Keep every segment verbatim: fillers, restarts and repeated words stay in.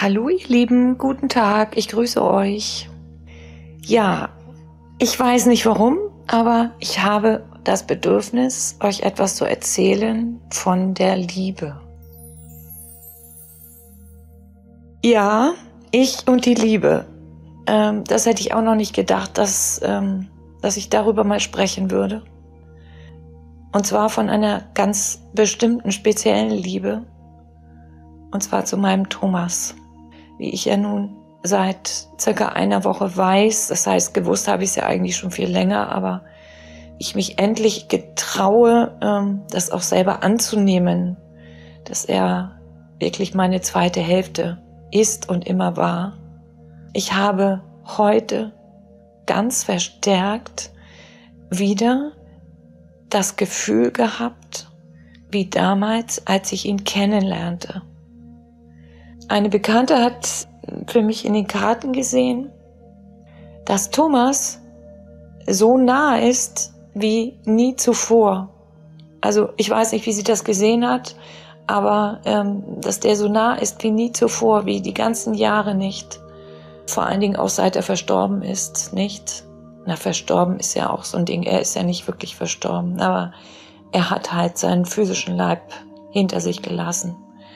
Hallo ihr Lieben, guten Tag, ich grüße euch. Ja, ich weiß nicht warum, aber ich habe das Bedürfnis, euch etwas zu erzählen von der Liebe. Ja, ich und die Liebe. Ähm, das hätte ich auch noch nicht gedacht, dass, ähm, dass ich darüber mal sprechen würde. Und zwar von einer ganz bestimmten, speziellen Liebe. Und zwar zu meinem Thomas. Wie ich ja nun seit circa einer Woche weiß, das heißt, gewusst habe ich es ja eigentlich schon viel länger, aber ich mich endlich getraue, das auch selber anzunehmen, dass er wirklich meine zweite Hälfte ist und immer war. Ich habe heute ganz verstärkt wieder das Gefühl gehabt, wie damals, als ich ihn kennenlernte. Eine Bekannte hat für mich in den Karten gesehen, dass Thomas so nah ist wie nie zuvor. Also ich weiß nicht, wie sie das gesehen hat, aber ähm, dass der so nah ist wie nie zuvor, wie die ganzen Jahre nicht. Vor allen Dingen auch seit er verstorben ist, nicht? Na, verstorben ist ja auch so ein Ding, er ist ja nicht wirklich verstorben, aber er hat halt seinen physischen Leib hinter sich gelassen.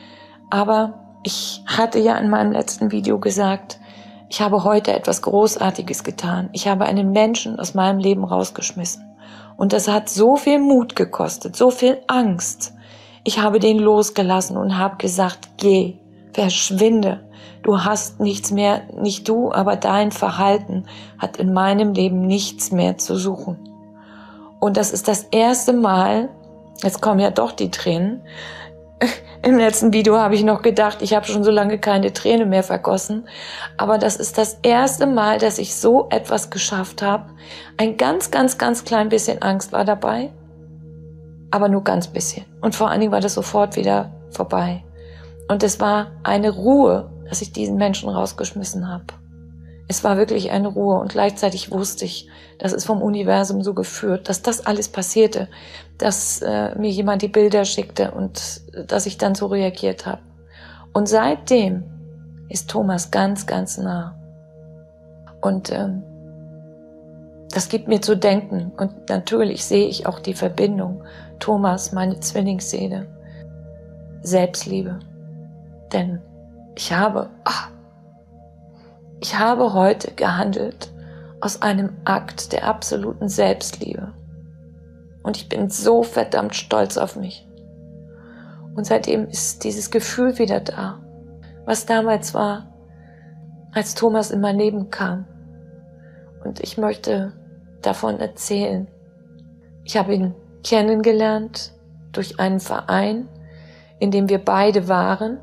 Aber ich hatte ja in meinem letzten Video gesagt, ich habe heute etwas Großartiges getan. Ich habe einen Menschen aus meinem Leben rausgeschmissen. Und das hat so viel Mut gekostet, so viel Angst. Ich habe den losgelassen und habe gesagt, geh, verschwinde. Du hast nichts mehr, nicht du, aber dein Verhalten hat in meinem Leben nichts mehr zu suchen. Und das ist das erste Mal, jetzt kommen ja doch die Tränen. Im letzten Video habe ich noch gedacht, ich habe schon so lange keine Träne mehr vergossen. Aber das ist das erste Mal, dass ich so etwas geschafft habe. Ein ganz, ganz, ganz klein bisschen Angst war dabei. Aber nur ganz bisschen. Und vor allen Dingen war das sofort wieder vorbei. Und es war eine Ruhe, dass ich diesen Menschen rausgeschmissen habe. Es war wirklich eine Ruhe und gleichzeitig wusste ich, das ist vom Universum so geführt, dass das alles passierte, dass äh, mir jemand die Bilder schickte und dass ich dann so reagiert habe. Und seitdem ist Thomas ganz, ganz nah. Und ähm, das gibt mir zu denken. Und natürlich sehe ich auch die Verbindung. Thomas, meine Zwillingsseele. Selbstliebe. Denn ich habe... Ach, Ich habe heute gehandelt aus einem Akt der absoluten Selbstliebe. Und ich bin so verdammt stolz auf mich. Und seitdem ist dieses Gefühl wieder da, was damals war, als Thomas in mein Leben kam. Und ich möchte davon erzählen. Ich habe ihn kennengelernt durch einen Verein, in dem wir beide waren.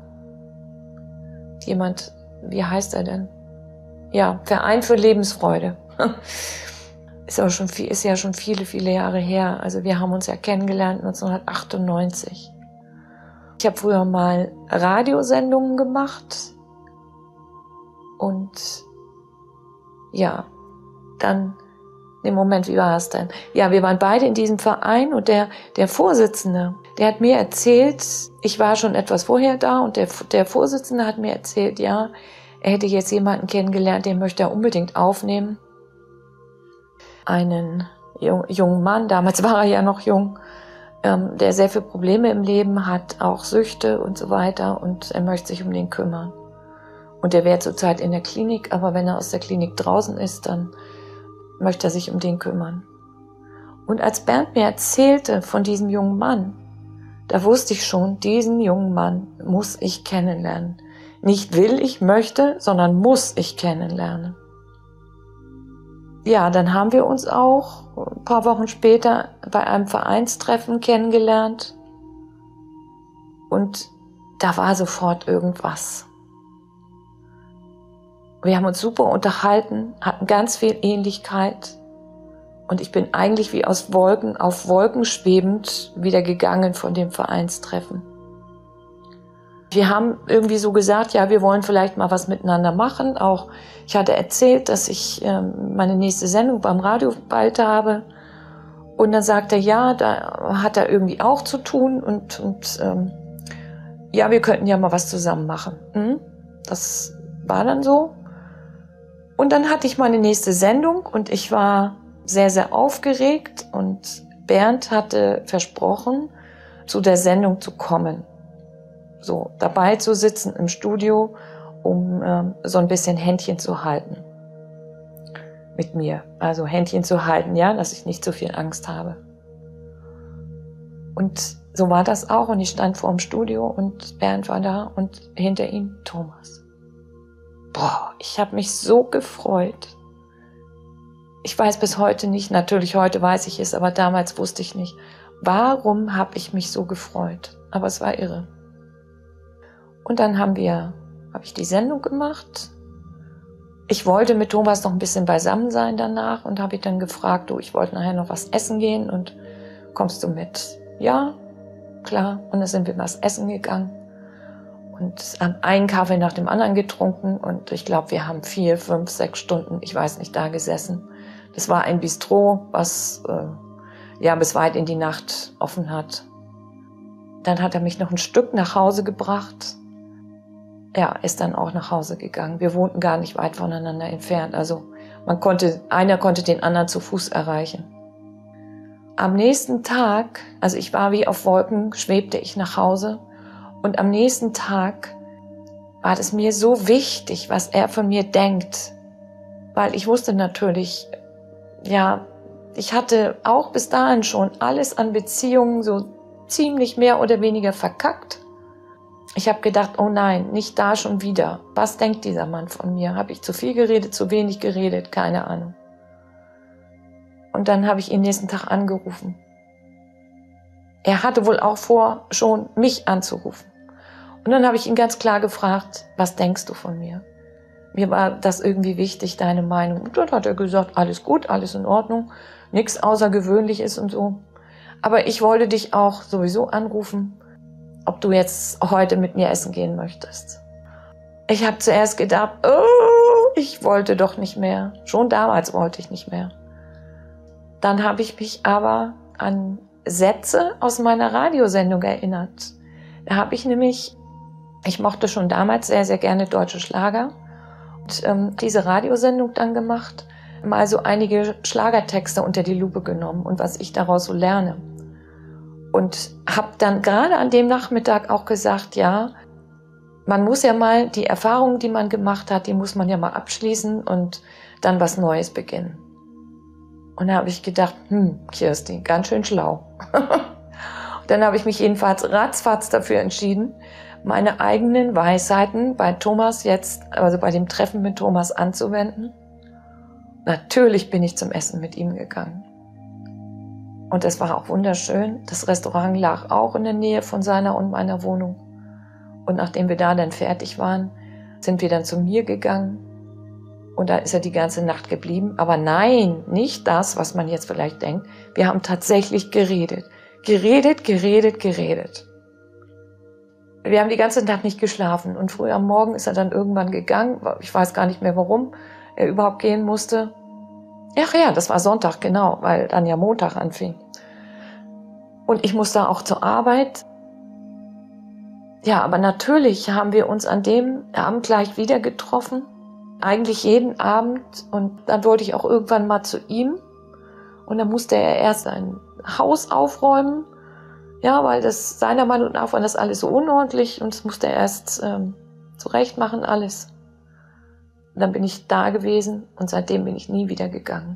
Jemand, wie heißt er denn? Ja, Verein für Lebensfreude. Ist, auch schon viel, ist ja schon viele, viele Jahre her. Also wir haben uns ja kennengelernt neunzehnhundertachtundneunzig. Ich habe früher mal Radiosendungen gemacht. Und ja, dann, im Moment, wie war es denn? Ja, wir waren beide in diesem Verein und der, der Vorsitzende, der hat mir erzählt, ich war schon etwas vorher da und der, der Vorsitzende hat mir erzählt, ja, er hätte jetzt jemanden kennengelernt, den möchte er unbedingt aufnehmen. Einen jungen Mann, damals war er ja noch jung, ähm, der sehr viele Probleme im Leben hat, auch Süchte und so weiter. Und er möchte sich um den kümmern. Und der wäre zurzeit in der Klinik, aber wenn er aus der Klinik draußen ist, dann möchte er sich um den kümmern. Und als Bernd mir erzählte von diesem jungen Mann, da wusste ich schon, diesen jungen Mann muss ich kennenlernen. Nicht will ich, möchte, sondern muss ich kennenlernen. Ja, dann haben wir uns auch ein paar Wochen später bei einem Vereinstreffen kennengelernt. Und da war sofort irgendwas. Wir haben uns super unterhalten, hatten ganz viel Ähnlichkeit. Und ich bin eigentlich wie aus Wolken auf Wolken schwebend wieder gegangen von dem Vereinstreffen. Wir haben irgendwie so gesagt, ja, wir wollen vielleicht mal was miteinander machen. Auch ich hatte erzählt, dass ich ähm, meine nächste Sendung beim Radio bald habe. Und dann sagte er, ja, da hat er irgendwie auch zu tun. Und, und ähm, ja, wir könnten ja mal was zusammen machen. Hm? das war dann so. Und dann hatte ich meine nächste Sendung und ich war sehr, sehr aufgeregt und Bernd hatte versprochen, zu der Sendung zu kommen. So, dabei zu sitzen im Studio, um ähm, so ein bisschen Händchen zu halten. Mit mir. Also Händchen zu halten, ja, dass ich nicht so viel Angst habe. Und so war das auch und ich stand vor dem Studio und Bernd war da und hinter ihm Thomas. Boah, ich habe mich so gefreut. Ich weiß bis heute nicht, natürlich heute weiß ich es, aber damals wusste ich nicht, warum habe ich mich so gefreut. Aber es war irre. Und dann haben wir, habe ich die Sendung gemacht. Ich wollte mit Thomas noch ein bisschen beisammen sein danach und habe ihn dann gefragt, du, ich wollte nachher noch was essen gehen und kommst du mit? Ja, klar. Und dann sind wir was essen gegangen und haben einen Kaffee nach dem anderen getrunken und ich glaube, wir haben vier, fünf, sechs Stunden, ich weiß nicht, da gesessen. Das war ein Bistro, was äh, ja bis weit in die Nacht offen hat. Dann hat er mich noch ein Stück nach Hause gebracht. Ja, ist dann auch nach Hause gegangen. Wir wohnten gar nicht weit voneinander entfernt. Also man konnte, einer konnte den anderen zu Fuß erreichen. Am nächsten Tag, also ich war wie auf Wolken, schwebte ich nach Hause. Und am nächsten Tag war es mir so wichtig, was er von mir denkt. Weil ich wusste natürlich, ja, ich hatte auch bis dahin schon alles an Beziehungen so ziemlich mehr oder weniger verkackt. Ich habe gedacht, oh nein, nicht da schon wieder. Was denkt dieser Mann von mir? Habe ich zu viel geredet, zu wenig geredet? Keine Ahnung. Und dann habe ich ihn nächsten Tag angerufen. Er hatte wohl auch vor, schon mich anzurufen. Und dann habe ich ihn ganz klar gefragt, was denkst du von mir? Mir war das irgendwie wichtig, deine Meinung. Und dann hat er gesagt, alles gut, alles in Ordnung, nichts Außergewöhnliches und so. Aber ich wollte dich auch sowieso anrufen, ob du jetzt heute mit mir essen gehen möchtest. Ich habe zuerst gedacht, oh, ich wollte doch nicht mehr. Schon damals wollte ich nicht mehr. Dann habe ich mich aber an Sätze aus meiner Radiosendung erinnert. Da habe ich nämlich, ich mochte schon damals sehr, sehr gerne deutsche Schlager und ähm, diese Radiosendung dann gemacht, mal so einige Schlagertexte unter die Lupe genommen und was ich daraus so lerne. Und habe dann gerade an dem Nachmittag auch gesagt, ja, man muss ja mal die Erfahrungen, die man gemacht hat, die muss man ja mal abschließen und dann was Neues beginnen. Und da habe ich gedacht, hm, Kirsti, ganz schön schlau. Dann habe ich mich jedenfalls ratzfatz dafür entschieden, meine eigenen Weisheiten bei Thomas jetzt, also bei dem Treffen mit Thomas anzuwenden. Natürlich bin ich zum Essen mit ihm gegangen. Und es war auch wunderschön. Das Restaurant lag auch in der Nähe von seiner und meiner Wohnung. Und nachdem wir da dann fertig waren, sind wir dann zu mir gegangen. Und da ist er die ganze Nacht geblieben. Aber nein, nicht das, was man jetzt vielleicht denkt. Wir haben tatsächlich geredet. Geredet, geredet, geredet. Wir haben die ganze Nacht nicht geschlafen. Und früh am Morgen ist er dann irgendwann gegangen. Ich weiß gar nicht mehr, warum er überhaupt gehen musste. Ach ja, das war Sonntag, genau, weil dann ja Montag anfing. Und ich musste auch zur Arbeit. Ja, aber natürlich haben wir uns an dem Abend gleich wieder getroffen. Eigentlich jeden Abend. Und dann wollte ich auch irgendwann mal zu ihm. Und dann musste er erst ein Haus aufräumen. Ja, weil das seiner Meinung nach war das alles so unordentlich. Und das musste er erst ähm, zurecht machen, alles. Und dann bin ich da gewesen und seitdem bin ich nie wieder gegangen.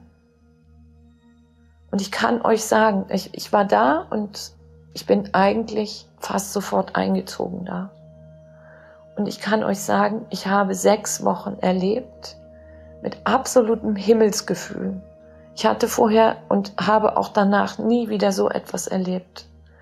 Und ich kann euch sagen, ich, ich war da und ich bin eigentlich fast sofort eingezogen da. Und ich kann euch sagen, ich habe sechs Wochen erlebt mit absolutem Himmelsgefühl. Ich hatte vorher und habe auch danach nie wieder so etwas erlebt.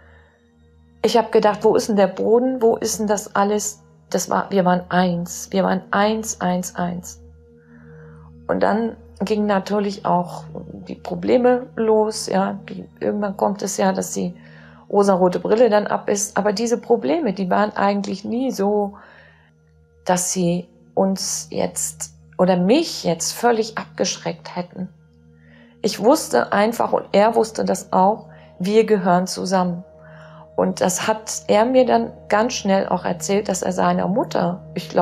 Ich habe gedacht, wo ist denn der Boden, wo ist denn das alles? Das war, wir waren eins, wir waren eins, eins, eins. Und dann gingen natürlich auch die Probleme los, ja. Die, irgendwann kommt es ja, dass die rosarote Brille dann ab ist. Aber diese Probleme, die waren eigentlich nie so, dass sie uns jetzt oder mich jetzt völlig abgeschreckt hätten. Ich wusste einfach, und er wusste das auch, wir gehören zusammen. Und das hat er mir dann ganz schnell auch erzählt, dass er seiner Mutter, ich glaube,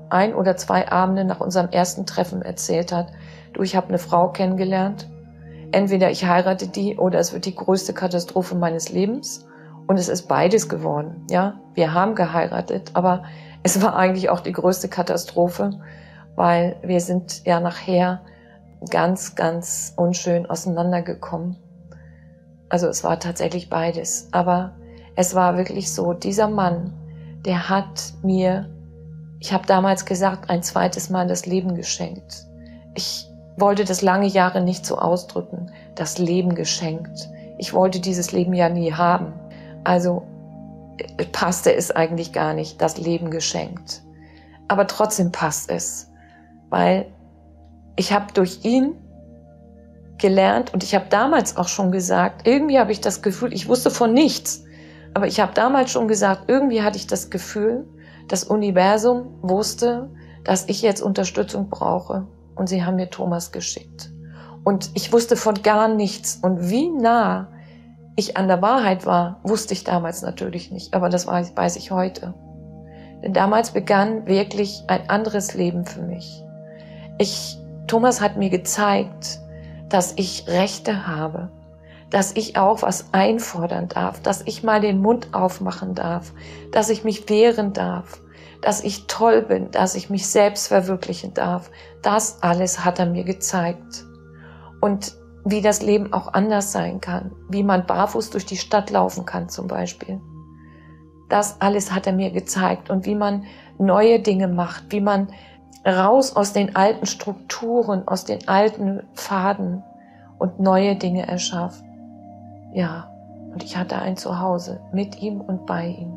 ein oder zwei Abende nach unserem ersten Treffen erzählt hat, du, ich habe eine Frau kennengelernt, entweder ich heirate die oder es wird die größte Katastrophe meines Lebens. Und es ist beides geworden. Ja, wir haben geheiratet, aber es war eigentlich auch die größte Katastrophe, weil wir sind ja nachher ganz, ganz unschön auseinandergekommen. Also es war tatsächlich beides. Aber es war wirklich so, dieser Mann, der hat mir, ich habe damals gesagt, ein zweites Mal das Leben geschenkt. Ich wollte das lange Jahre nicht so ausdrücken, das Leben geschenkt. Ich wollte dieses Leben ja nie haben. Also passte es eigentlich gar nicht, das Leben geschenkt. Aber trotzdem passt es, weil ich habe durch ihn gelernt und ich habe damals auch schon gesagt, irgendwie habe ich das Gefühl, ich wusste von nichts, aber ich habe damals schon gesagt, irgendwie hatte ich das Gefühl, das Universum wusste, dass ich jetzt Unterstützung brauche und sie haben mir Thomas geschickt. Und ich wusste von gar nichts und wie nah ich an der Wahrheit war, wusste ich damals natürlich nicht, aber das weiß ich heute. Denn damals begann wirklich ein anderes Leben für mich. Ich, Thomas hat mir gezeigt, dass ich Rechte habe, dass ich auch was einfordern darf, dass ich mal den Mund aufmachen darf, dass ich mich wehren darf, dass ich toll bin, dass ich mich selbst verwirklichen darf. Das alles hat er mir gezeigt. Und wie das Leben auch anders sein kann, wie man barfuß durch die Stadt laufen kann zum Beispiel. Das alles hat er mir gezeigt und wie man neue Dinge macht, wie man raus aus den alten Strukturen, aus den alten Pfaden und neue Dinge erschafft. Ja, und ich hatte ein Zuhause mit ihm und bei ihm.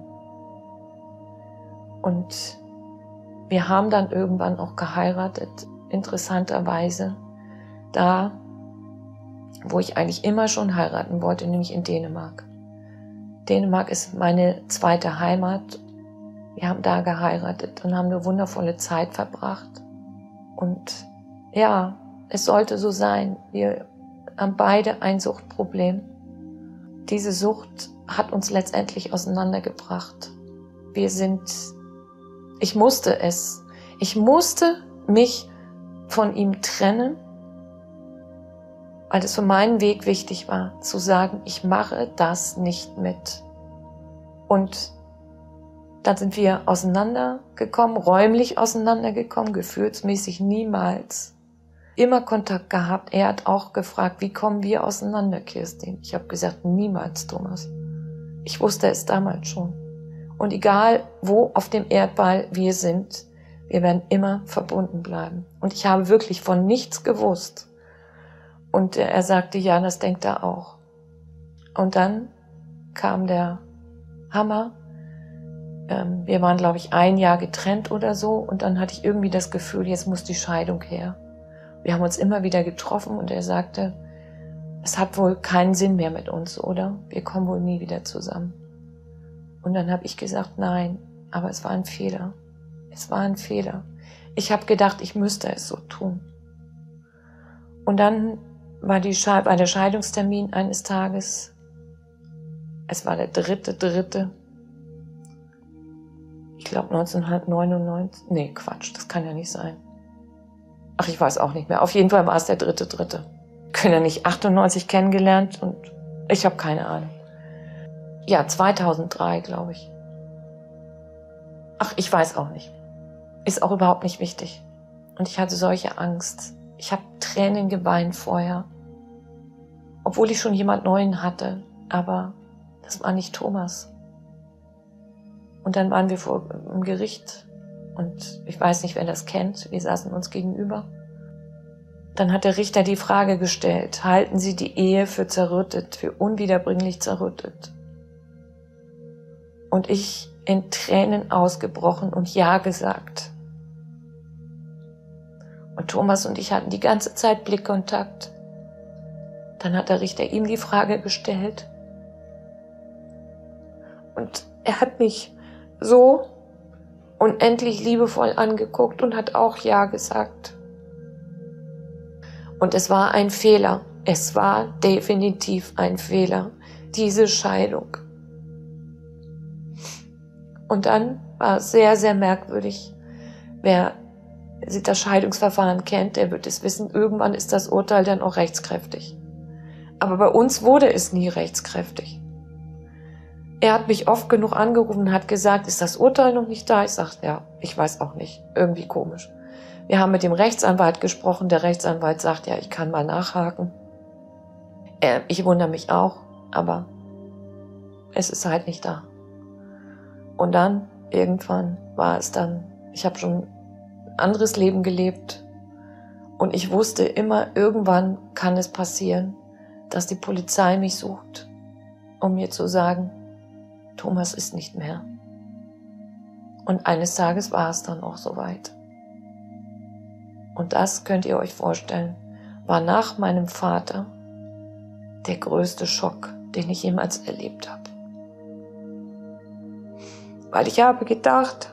Und wir haben dann irgendwann auch geheiratet, interessanterweise, da, wo ich eigentlich immer schon heiraten wollte, nämlich in Dänemark. Dänemark ist meine zweite Heimat. Wir haben da geheiratet und haben eine wundervolle Zeit verbracht. Und ja, es sollte so sein. Wir haben beide ein Suchtproblem. Diese Sucht hat uns letztendlich auseinandergebracht. Wir sind, ich musste es. Ich musste mich von ihm trennen, weil es für meinen Weg wichtig war, zu sagen, ich mache das nicht mit. Und dann sind wir auseinandergekommen, räumlich auseinandergekommen, gefühlsmäßig niemals. Immer Kontakt gehabt. Er hat auch gefragt, wie kommen wir auseinander, Kirstin? Ich habe gesagt, niemals, Thomas. Ich wusste es damals schon. Und egal, wo auf dem Erdball wir sind, wir werden immer verbunden bleiben. Und ich habe wirklich von nichts gewusst. Und er sagte, ja, das denkt er auch. Und dann kam der Hammer. Wir waren, glaube ich, ein Jahr getrennt oder so. Und dann hatte ich irgendwie das Gefühl, jetzt muss die Scheidung her. Wir haben uns immer wieder getroffen und er sagte, es hat wohl keinen Sinn mehr mit uns, oder? Wir kommen wohl nie wieder zusammen. Und dann habe ich gesagt, nein, aber es war ein Fehler. Es war ein Fehler. Ich habe gedacht, ich müsste es so tun. Und dann war, die Sche- war der Scheidungstermin eines Tages. Es war der dritte, dritte. Ich glaube neunzehnhundertneunundneunzig. Nee, Quatsch, das kann ja nicht sein. Ach, ich weiß auch nicht mehr. Auf jeden Fall war es der dritte, dritte. Wir können ja nicht achtundneunzig kennengelernt und ich habe keine Ahnung. Ja, zweitausenddrei, glaube ich. Ach, ich weiß auch nicht. Ist auch überhaupt nicht wichtig. Und ich hatte solche Angst. Ich habe Tränen geweint vorher. Obwohl ich schon jemand Neuen hatte. Aber das war nicht Thomas. Und dann waren wir vor dem Gericht. Und ich weiß nicht, wer das kennt. Wir saßen uns gegenüber. Dann hat der Richter die Frage gestellt, halten Sie die Ehe für zerrüttet, für unwiederbringlich zerrüttet? Und ich in Tränen ausgebrochen und Ja gesagt. Und Thomas und ich hatten die ganze Zeit Blickkontakt. Dann hat der Richter ihm die Frage gestellt. Und er hat mich so unendlich liebevoll angeguckt und hat auch Ja gesagt. Und es war ein Fehler. Es war definitiv ein Fehler, diese Scheidung. Und dann war es sehr, sehr merkwürdig. Wer das Scheidungsverfahren kennt, der wird es wissen, irgendwann ist das Urteil dann auch rechtskräftig. Aber bei uns wurde es nie rechtskräftig. Er hat mich oft genug angerufen und hat gesagt, ist das Urteil noch nicht da? Ich sagte, ja, ich weiß auch nicht, irgendwie komisch. Wir haben mit dem Rechtsanwalt gesprochen, der Rechtsanwalt sagt, ja, ich kann mal nachhaken. Äh, ich wundere mich auch, aber es ist halt nicht da. Und dann, irgendwann war es dann, ich habe schon ein anderes Leben gelebt und ich wusste immer, irgendwann kann es passieren, dass die Polizei mich sucht, um mir zu sagen, Thomas ist nicht mehr. Und eines Tages war es dann auch soweit. Und das könnt ihr euch vorstellen, war nach meinem Vater der größte Schock, den ich jemals erlebt habe. Weil ich habe gedacht,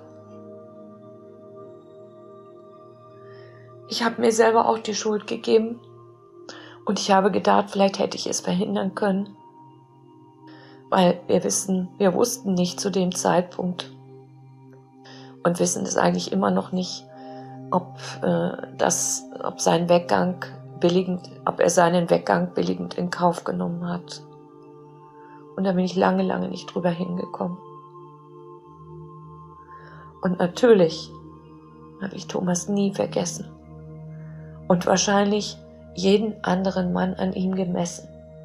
ich habe mir selber auch die Schuld gegeben und ich habe gedacht, vielleicht hätte ich es verhindern können. Weil wir wissen, wir wussten nicht zu dem Zeitpunkt und wissen es eigentlich immer noch nicht, ob, äh, das, ob, sein Weggang billigend, ob er seinen Weggang billigend in Kauf genommen hat. Und da bin ich lange, lange nicht drüber hingekommen. Und natürlich habe ich Thomas nie vergessen und wahrscheinlich jeden anderen Mann an ihm gemessen.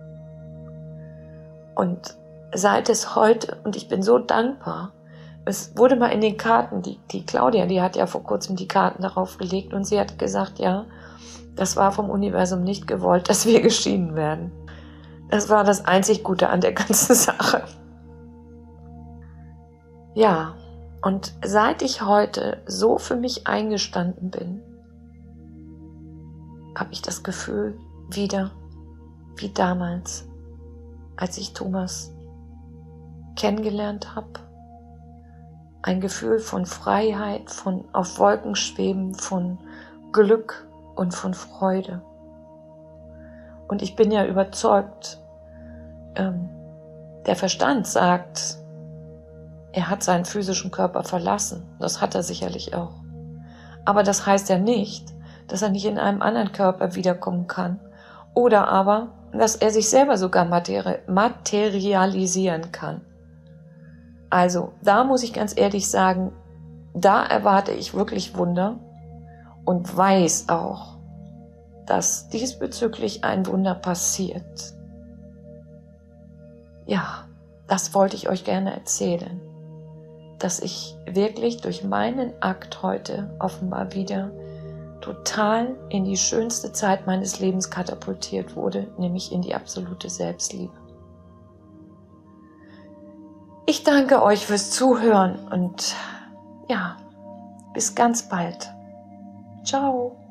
Und seit es heute, und ich bin so dankbar, es wurde mal in den Karten, die, die Claudia, die hat ja vor kurzem die Karten darauf gelegt und sie hat gesagt, ja, das war vom Universum nicht gewollt, dass wir geschieden werden. Das war das einzig Gute an der ganzen Sache. Ja, und seit ich heute so für mich eingestanden bin, habe ich das Gefühl wieder, wie damals, als ich Thomas kennengelernt habe. Ein Gefühl von Freiheit, von auf Wolken schweben, von Glück und von Freude. Und ich bin ja überzeugt, ähm, der Verstand sagt, er hat seinen physischen Körper verlassen. Das hat er sicherlich auch. Aber das heißt ja nicht, dass er nicht in einem anderen Körper wiederkommen kann. Oder aber, dass er sich selber sogar materi- materialisieren kann. Also, da muss ich ganz ehrlich sagen, da erwarte ich wirklich Wunder und weiß auch, dass diesbezüglich ein Wunder passiert. Ja, das wollte ich euch gerne erzählen, dass ich wirklich durch meinen Akt heute offenbar wieder total in die schönste Zeit meines Lebens katapultiert wurde, nämlich in die absolute Selbstliebe. Ich danke euch fürs Zuhören und ja, bis ganz bald. Ciao.